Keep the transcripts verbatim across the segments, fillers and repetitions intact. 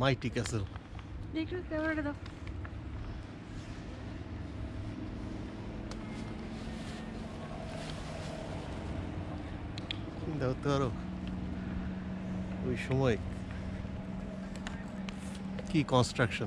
মাইটি castle. দেখো ক্যামেরাটা দাও। চিন্তা করতে পারো ওই সময় কি কনস্ট্রাকশন।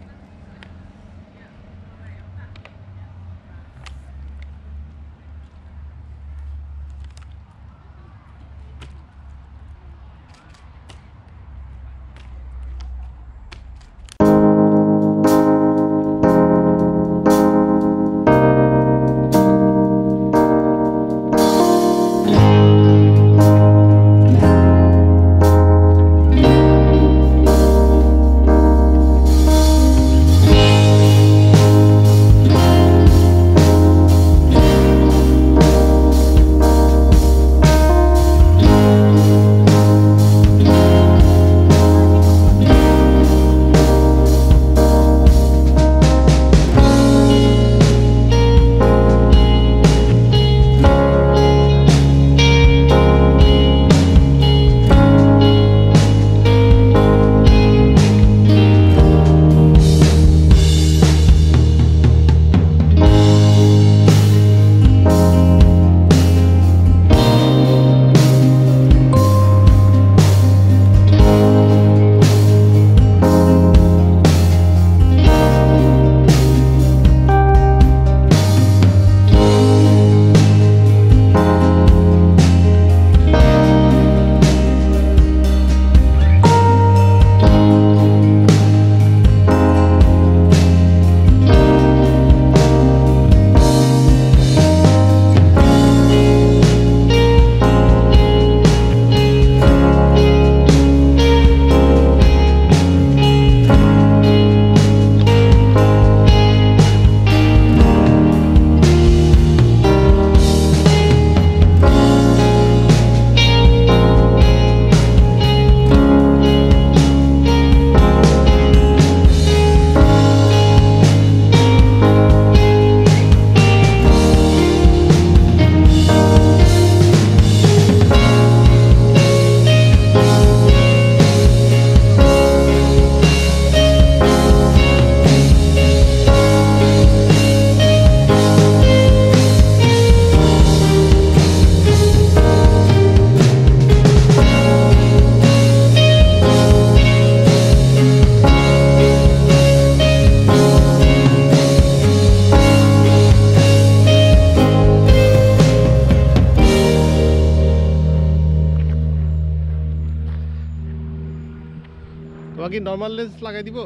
তোমাকে নর্মাল লেন্স লাগাই দিব,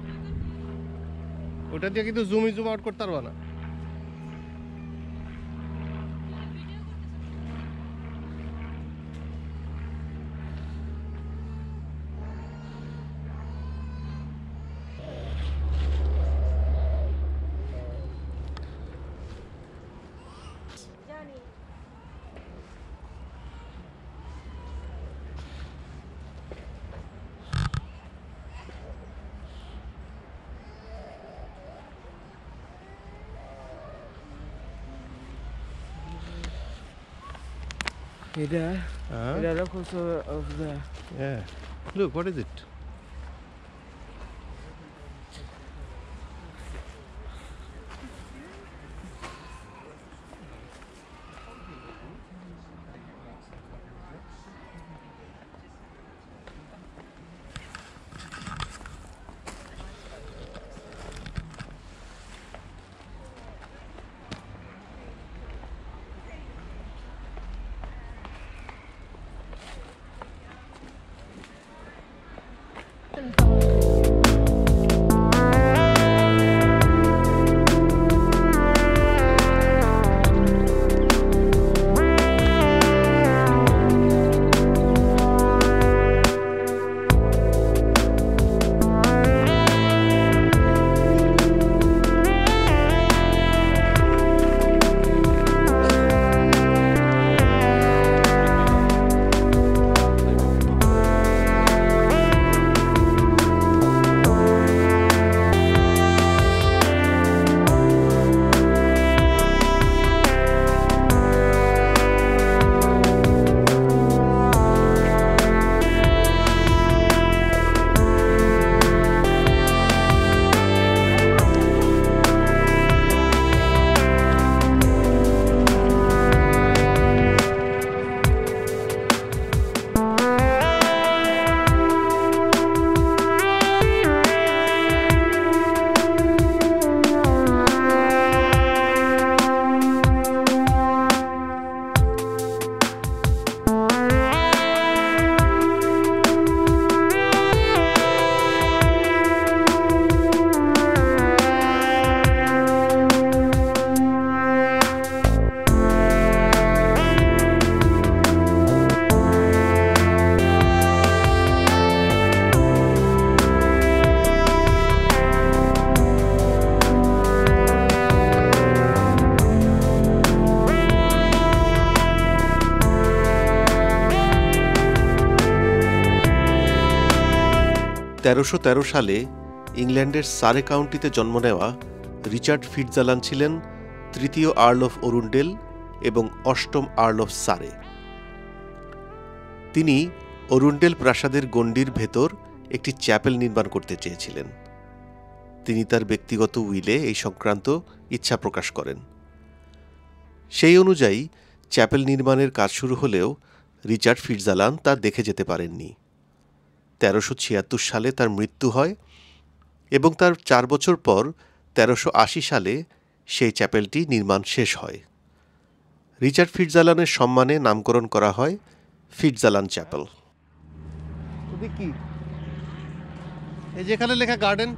ওটা দিয়ে কিন্তু জুম জুম আউট করতে পারবা না। Hey there. Huh? Hey there, look what's over, over there. Yeah. Look, what is it? তেরোশো তেরো সালে ইংল্যান্ডের সারে কাউন্টিতে জন্ম নেওয়া রিচার্ড ফিটজালান ছিলেন তৃতীয় আর্ল অফ অরুন্ডেল এবং অষ্টম আর্ল অফ সারে। তিনি অরুন্ডেল প্রাসাদের গণ্ডির ভেতর একটি চ্যাপেল নির্মাণ করতে চেয়েছিলেন। তিনি তার ব্যক্তিগত উইলে এই সংক্রান্ত ইচ্ছা প্রকাশ করেন। সেই অনুযায়ী চ্যাপেল নির্মাণের কাজ শুরু হলেও রিচার্ড ফিটজালান তা দেখে যেতে পারেননি। তেরোশো ছিয়াত্তর সালে তার মৃত্যু হয় এবং তার চার বছর পর তেরোশো আশি সালে সেই চ্যাপেলটি নির্মাণ শেষ হয়। রিচার্ড ফিটজালানের সম্মানে নামকরণ করা হয় ফিটজালান চ্যাপেল। কি এই যেখানে লেখা গার্ডেন,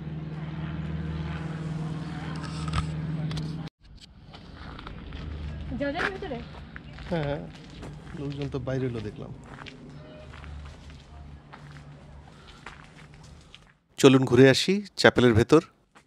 ভিতরে হ্যাঁ হ্যাঁ, লোকজন তো বাইরে এলো দেখলাম। চলুন ঘুরে আসি চ্যাপেলের ভেতর।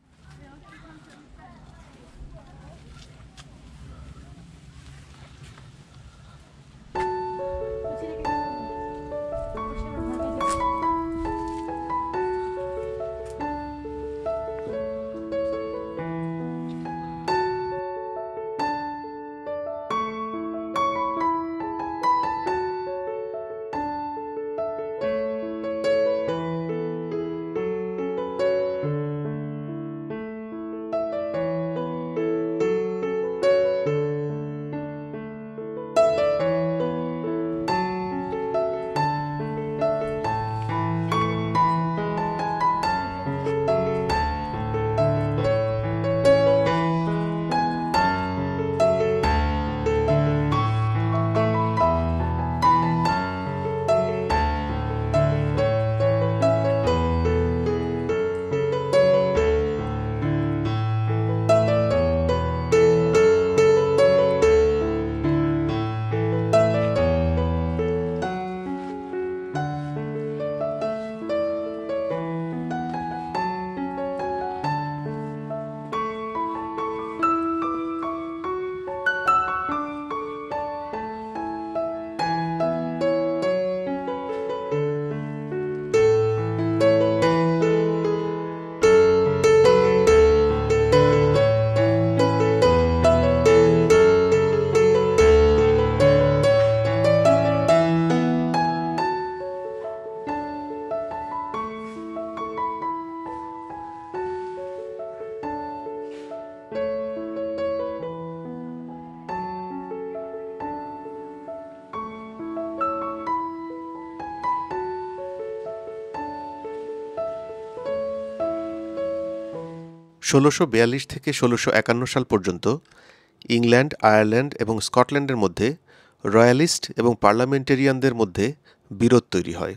ষোলোশো বিয়াল্লিশ থেকে ষোলোশো একান্ন সাল পর্যন্ত ইংল্যান্ড, আয়ারল্যান্ড এবং স্কটল্যান্ডের মধ্যে রয়্যালিস্ট এবং পার্লামেন্টেরিয়ানদের মধ্যে বিরোধ তৈরি হয়,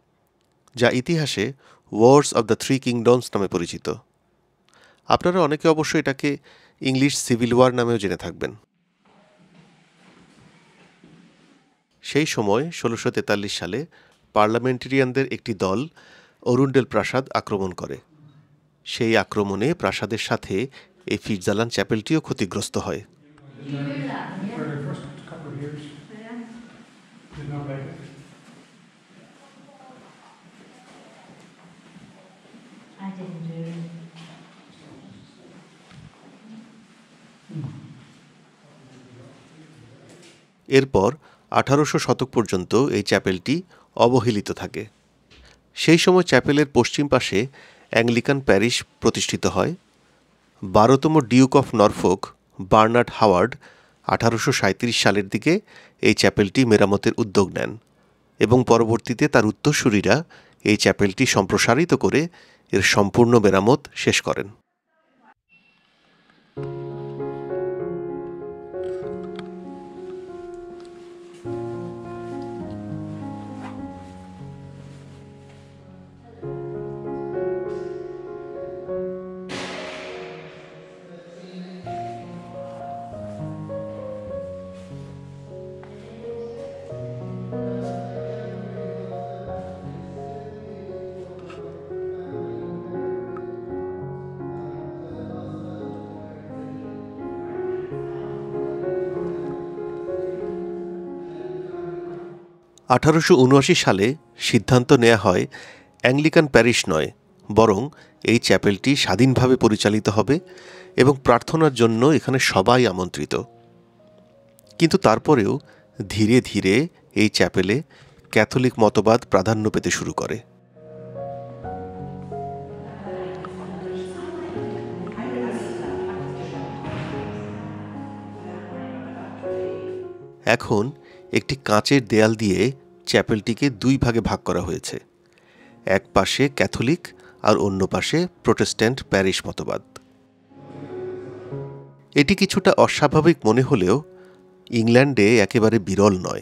যা ইতিহাসে wars of the three kingdoms নামে পরিচিত। আপনারা অনেকে অবশ্য এটাকে ইংলিশ সিভিল ওয়ার নামেও জেনে থাকবেন। সেই সময় ষোলোশো তেতাল্লিশ সালে পার্লামেন্টেরিয়ানদের একটি দল অরুন্ডেল প্রাসাদ আক্রমণ করে। সেই আক্রমণে প্রাসাদের সাথে এই ফিটজালান চ্যাপেলটিও ক্ষতিগ্রস্ত হয়। এরপর আঠারোশো শতক পর্যন্ত এই চ্যাপেলটি অবহেলিত থাকে। সেই সময় চ্যাপেলের পশ্চিম পাশে অ্যাংলিকান প্যারিশ প্রতিষ্ঠিত হয়। বারোতম Duke of Norfolk Bernard Howard আঠারোশো সাঁত্রিশ সালের দিকে এই চ্যাপেলটি মেরামতের উদ্যোগ নেন এবং পরবর্তীতে তার উত্তরসূরিরা এই চ্যাপেলটি সম্প্রসারিত করে এর সম্পূর্ণ মেরামত শেষ করেন। আঠারোশো উনআশি সালে সিদ্ধান্ত নেওয়া হয় অ্যাংলিকান প্যারিশ নয়, বরং এই চ্যাপেলটি স্বাধীনভাবে পরিচালিত হবে এবং প্রার্থনার জন্য এখানে সবাই আমন্ত্রিত। কিন্তু তারপরেও ধীরে ধীরে এই চ্যাপেলে ক্যাথলিক মতবাদ প্রাধান্য পেতে শুরু করে। এখন একটি কাঁচের দেয়াল দিয়ে চ্যাপেলটিকে দুই ভাগে ভাগ করা হয়েছে, এক পাশে ক্যাথলিক আর অন্য পাশে প্রোটেস্ট্যান্ট প্যারিশ মতবাদ। এটি কিছুটা অস্বাভাবিক মনে হলেও ইংল্যান্ডে একেবারে বিরল নয়।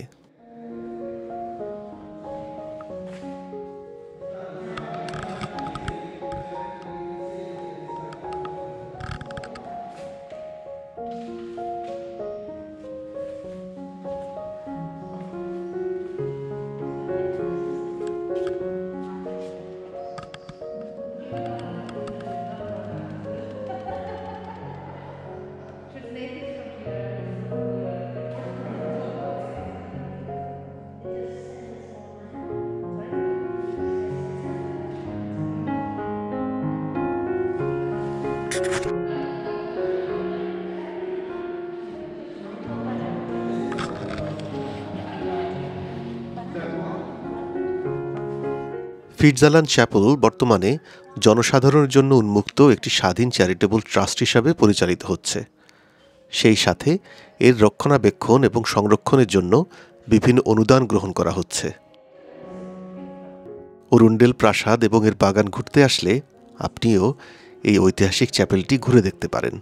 ফিটজালান্ড চ্যাপেল বর্তমানে জনসাধারণের জন্য উন্মুক্ত একটি স্বাধীন চ্যারিটেবল ট্রাস্ট হিসাবে পরিচালিত হচ্ছে। সেই সাথে এর রক্ষণাবেক্ষণ এবং সংরক্ষণের জন্য বিভিন্ন অনুদান গ্রহণ করা হচ্ছে। অরুন্ডেল প্রাসাদ এবং এর বাগান ঘুরতে আসলে আপনিও এই ঐতিহাসিক চ্যাপেলটি ঘুরে দেখতে পারেন।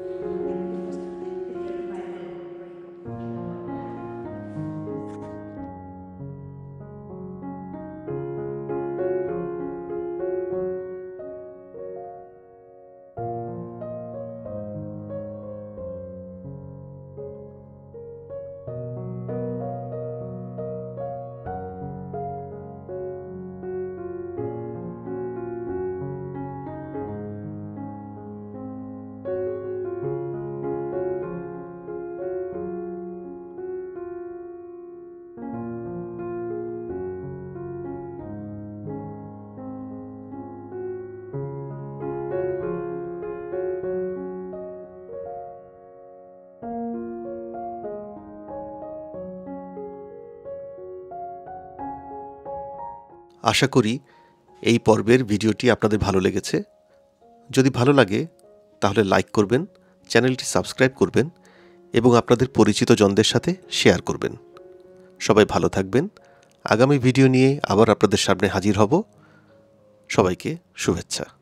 আশা করি এই পর্বের ভিডিওটি আপনাদের ভালো লেগেছে। যদি ভালো লাগে তাহলে লাইক করবেন, চ্যানেলটি সাবস্ক্রাইব করবেন এবং আপনাদের পরিচিত জনদের সাথে শেয়ার করবেন। সবাই ভালো থাকবেন। আগামী ভিডিও নিয়ে আবার আপনাদের সামনে হাজির হব। সবাইকে শুভেচ্ছা।